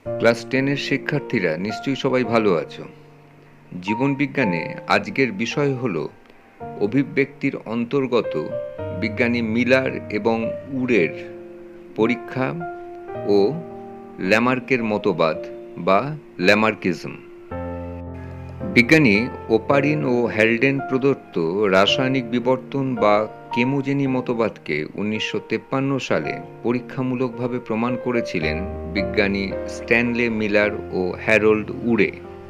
Class 10-এর শিক্ষার্থীরা নিশ্চয়ই সবাই ভালো আছো। জীবনবিজ্ঞানে আজকের বিষয় হলো অভিব্যক্তির অন্তর্গত বিজ্ঞানী মিলার এবং উরের পরীক্ষা ও ল্যামার্কের মতবাদ বা ল্যামার্কিজম। বিজ্ঞানী ওপারিন ও হ্যালডেন প্রদত্ত রাসায়নিক বিবর্তন বা কেমোজেনি মতবাদকে 1953 সালে পরীক্ষামূলকভাবে প্রমাণ করেছিলেন বিজ্ঞানী স্ট্যানলে মিলার ও হ্যারল্ড উরে।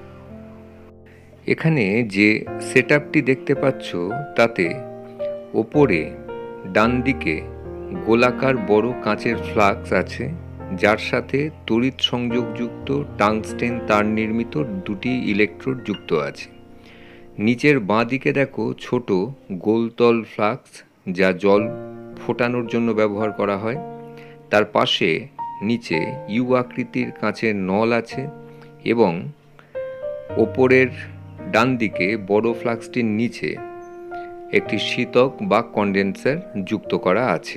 এখানে যে সেটআপটি দেখতে পাচ্ছ তাতে ওপরে ডান দিকে গোলাকার বড় কাঁচের ফ্লাক্স আছে, যার সাথে তড়িৎ সংযোগযুক্ত টাংস্টেন তার নির্মিত দুটি ইলেকট্রোড যুক্ত আছে। নিচের বাঁ দিকে দেখো ছোট গোলতল ফ্লাক্স, যা জল ফোটানোর জন্য ব্যবহার করা হয়। তার পাশে নিচে ইউ আকৃতির কাঁচের নল আছে এবং ওপরের ডান দিকে বড় ফ্লাক্সটির নিচে একটি শীতক বা কন্ডেন্সার যুক্ত করা আছে।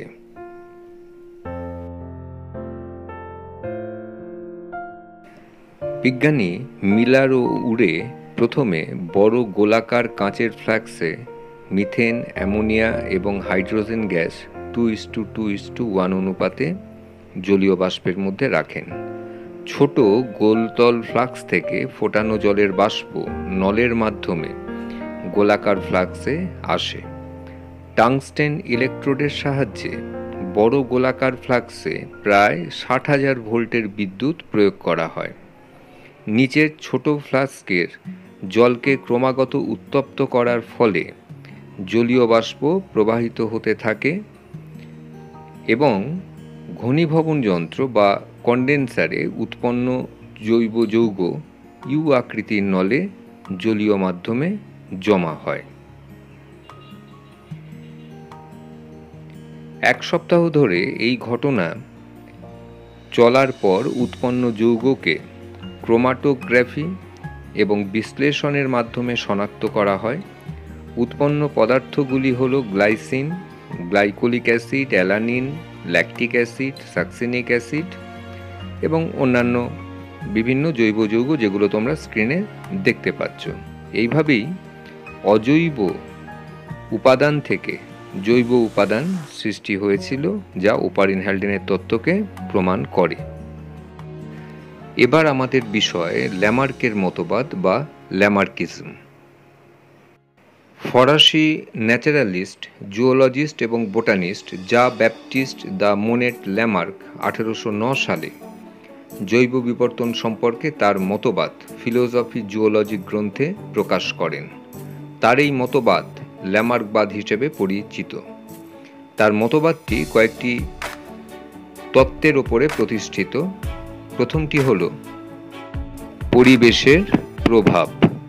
বিজ্ঞানী মিলার ও উরে প্রথমে বড় গোলাকার কাঁচের ফ্লাক্সে মিথেন, অ্যামোনিয়া এবং হাইড্রোজেন গ্যাস 2:2:1 অনুপাতে জলীয় বাষ্পের মধ্যে রাখেন। ছোট গোলতল ফ্লাক্স থেকে ফোটানো জলের বাষ্প নলের মাধ্যমে গোলাকার ফ্লাক্সে আসে। টাংস্টেন ইলেকট্রোডের সাহায্যে বড় গোলাকার ফ্লাক্সে প্রায় 60,000 ভোল্টের বিদ্যুৎ প্রয়োগ করা হয়। নিচের ছোট ফ্লাস্কের জলকে ক্রমাগত উত্তপ্ত করার ফলে জলীয় বাষ্প প্রবাহিত হতে থাকে এবং ঘনীভবন যন্ত্র বা কন্ডেন্সারে উৎপন্ন জৈব যৌগ ইউ আকৃতির নলে জলীয় মাধ্যমে জমা হয়। এক সপ্তাহ ধরে এই ঘটনা চলার পর উৎপন্ন যৌগকে ক্রোমাটোগ্রাফি এবং বিশ্লেষণের মাধ্যমে শনাক্ত করা হয়। উৎপন্ন পদার্থগুলি হল glycine, glycolic acid, alanine, lactic acid, succinic acid এবং অন্যান্য বিভিন্ন জৈব যৌগ, যেগুলো তোমরা স্ক্রিনে দেখতে পাচ্ছ। এইভাবেই অজৈব উপাদান থেকে জৈব উপাদান সৃষ্টি হয়েছিল, যা ওপারিন হ্যালডেনের তত্ত্বকে প্রমাণ করে। এবার আমাদের বিষয় ল্যামার্কের মতবাদ বা ল্যামার্কিজম। ফরাসি ন্যাচারালিস্ট, জুওলজিস্ট এবং বোটানিস্ট জা ব্যাপটিস্ট দ্য মোনেট ল্যামার্ক 1809 সালে জৈব বিবর্তন সম্পর্কে তার মতবাদ ফিলোসফি জুওলজি গ্রন্থে প্রকাশ করেন। তার এই মতবাদ ল্যামার্কবাদ হিসেবে পরিচিত। তার মতবাদটি কয়েকটি তত্ত্বের ওপরে প্রতিষ্ঠিত। প্রথমটি হল পরিবেশের প্রভাব।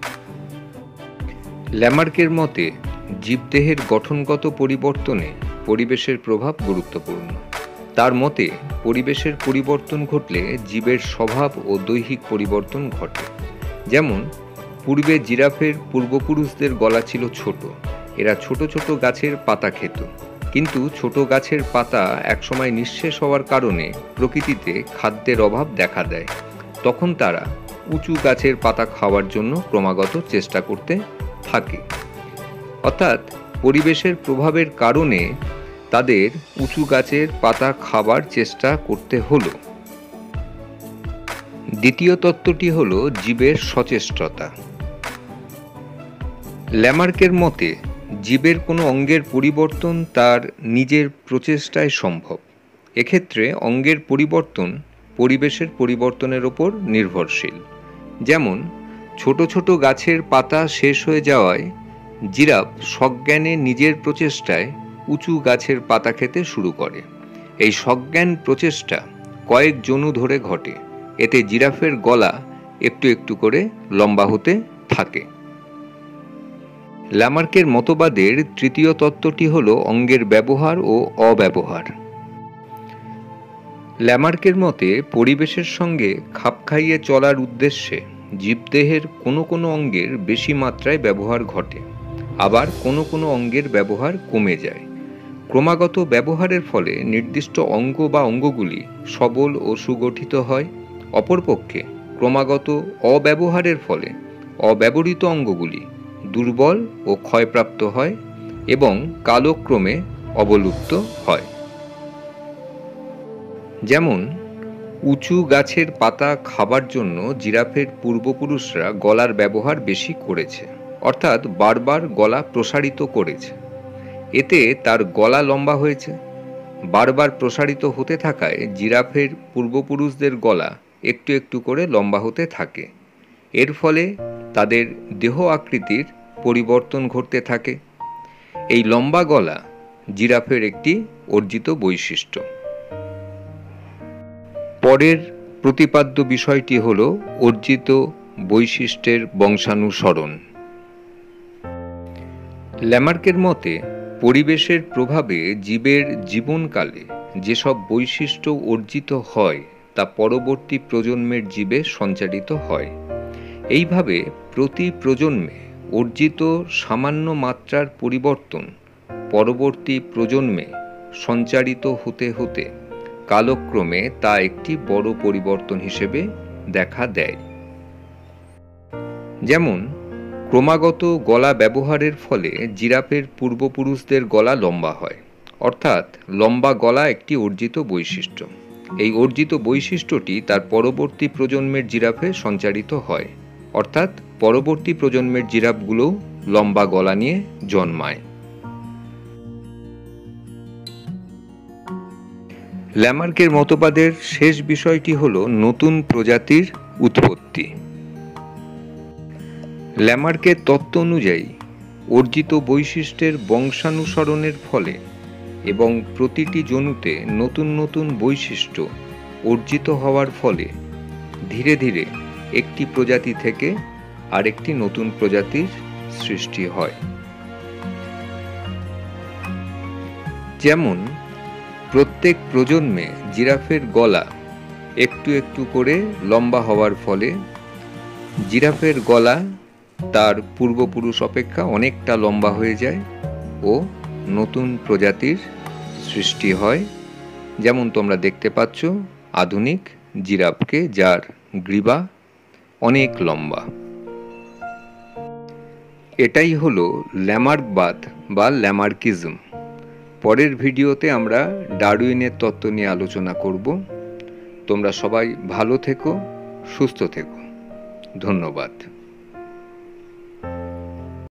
ল্যামার্কের মতে জীবদেহের গঠনগত পরিবর্তনে পরিবেশের প্রভাব গুরুত্বপূর্ণ। তার মতে পরিবেশের পরিবর্তন ঘটলে জীবের স্বভাব ও দৈহিক পরিবর্তন ঘটে। যেমন পূর্বে জিরাফের পূর্বপুরুষদের গলা ছিল ছোট, এরা ছোট ছোট গাছের পাতা খেত। কিন্তু ছোট গাছের পাতা একসময় নিঃশেষ হওয়ার কারণে প্রকৃতিতে খাদ্যের অভাব দেখা দেয়। তখন তারা উঁচু গাছের পাতা খাওয়ার জন্য ক্রমাগত চেষ্টা করতে থাকে। অর্থাৎ পরিবেশের প্রভাবের কারণে তাদের উঁচু গাছের পাতা খাবার চেষ্টা করতে হলো। দ্বিতীয় তত্ত্বটি হল জীবের সচেষ্টতা। ল্যামার্কের মতে জীবের কোনো অঙ্গের পরিবর্তন তার নিজের প্রচেষ্টায় সম্ভব। এক্ষেত্রে অঙ্গের পরিবর্তন পরিবেশের পরিবর্তনের ওপর নির্ভরশীল। যেমন ছোট ছোট গাছের পাতা শেষ হয়ে যাওয়ায় জিরাফ সজ্ঞানে নিজের প্রচেষ্টায় উঁচু গাছের পাতা খেতে শুরু করে। এই সজ্ঞান প্রচেষ্টা কয়েক জনু ধরে ঘটে। এতে জিরাফের গলা একটু একটু করে লম্বা হতে থাকে। ল্যামার্কের মতবাদের তৃতীয় তত্ত্বটি হল অঙ্গের ব্যবহার ও অব্যবহার। ল্যামার্কের মতে পরিবেশের সঙ্গে খাপ খাইয়ে চলার উদ্দেশ্যে জীবদেহের কোনো কোনো অঙ্গের বেশি মাত্রায় ব্যবহার ঘটে, আবার কোনো কোনো অঙ্গের ব্যবহার কমে যায়। ক্রমাগত ব্যবহারের ফলে নির্দিষ্ট অঙ্গ বা অঙ্গগুলি সবল ও সুগঠিত হয়, অপরপক্ষে ক্রমাগত অব্যবহারের ফলে অব্যবহৃত অঙ্গগুলি দুর্বল ও ক্ষয়প্রাপ্ত হয় এবং কালক্রমে অবলুপ্ত হয়। যেমন উঁচু গাছের পাতা খাবার জন্য জিরাফের পূর্বপুরুষরা গলার ব্যবহার বেশি করেছে, অর্থাৎ বারবার গলা প্রসারিত করেছে। এতে তার গলা লম্বা হয়েছে। বারবার প্রসারিত হতে থাকায় জিরাফের পূর্বপুরুষদের গলা একটু একটু করে লম্বা হতে থাকে। এর ফলে তাদের দেহ আকৃতির পরিবর্তন ঘটতে থাকে। এই লম্বা গলা জিরাফের একটি অর্জিত বৈশিষ্ট্য। পরের প্রতিপাদ্য বিষয়টি হল অর্জিত বৈশিষ্ট্যের বংশানুসরণ। ল্যামার্কের মতে পরিবেশের প্রভাবে জীবের জীবনকালে যেসব বৈশিষ্ট্য অর্জিত হয় তা পরবর্তী প্রজন্মের জীবে সঞ্চারিত হয়। এইভাবে প্রতি প্রজন্মে অর্জিত সামান্য মাত্রার পরিবর্তন পরবর্তী প্রজন্মে সঞ্চারিত হতে হতে কালক্রমে তা একটি বড় পরিবর্তন হিসেবে দেখা দেয়। যেমন ক্রমাগত গলা ব্যবহারের ফলে জিরাফের পূর্বপুরুষদের গলা লম্বা হয়, অর্থাৎ লম্বা গলা একটি অর্জিত বৈশিষ্ট্য। এই অর্জিত বৈশিষ্ট্যটি তার পরবর্তী প্রজন্মের জিরাফে সঞ্চারিত হয়, অর্থাৎ পরবর্তী প্রজন্মের জিরাফগুলোও লম্বা গলা নিয়ে জন্মায়। ল্যামার্কের মতবাদের শেষ বিষয়টি হল নতুন প্রজাতির উৎপত্তি। ল্যামার্কের তত্ত্ব অনুযায়ী অর্জিত বৈশিষ্ট্যের বংশানুসরণের ফলে এবং প্রতিটি জনুতে নতুন নতুন বৈশিষ্ট্য অর্জিত হওয়ার ফলে ধীরে ধীরে একটি প্রজাতি থেকে আরেকটি নতুন প্রজাতির সৃষ্টি হয়। যেমন প্রত্যেক প্রজন্মে জিরাফের গলা একটু একটু করে লম্বা হওয়ার ফলে জিরাফের গলা তার পূর্বপুরুষ অপেক্ষা অনেকটা লম্বা হয়ে যায় ও নতুন প্রজাতির সৃষ্টি হয়। যেমন তোমরা দেখতে পাচ্ছ আধুনিক জিরাফকে, যার গ্রীবা অনেক লম্বা। এটাই হলো ল্যামার্কবাদ বা ল্যামার্কিজম। পরের ভিডিওতে আমরা ডারউইনের তত্ত্ব নিয়ে আলোচনা করব। তোমরা সবাই ভালো থেকো, সুস্থ থেকো। ধন্যবাদ।